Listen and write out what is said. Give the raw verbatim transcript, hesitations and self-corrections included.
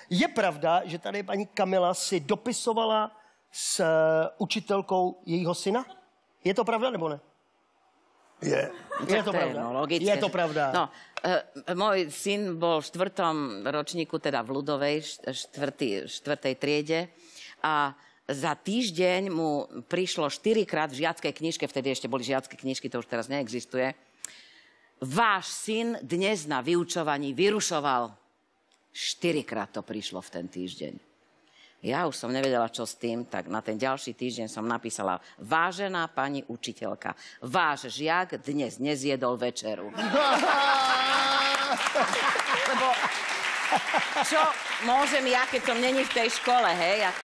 Je pravda, že tady paní Kamila si dopisovala s učitelkou jejího syna? Je to pravda, nebo ne? Je. Je to pravda. No, logické, je to pravda. No, e, môj syn bol v štvrtom ročníku, teda v ľudovej, štvrtý, štvrtej triede a za týždeň mu prišlo štyrikrát v žiackej knižke, vtedy ešte boli žiacké knižky, to už teraz neexistuje. Váš syn dnes na vyučovaní vyrušoval. Štyrikrát to prišlo v ten týždeň. Ja už som nevedela, čo s tým, tak na ten ďalší týždeň som napísala: vážená pani učiteľka, váš žiak dnes nezjedol večeru. Lebo čo môžem ja, keď som není v tej škole, hej?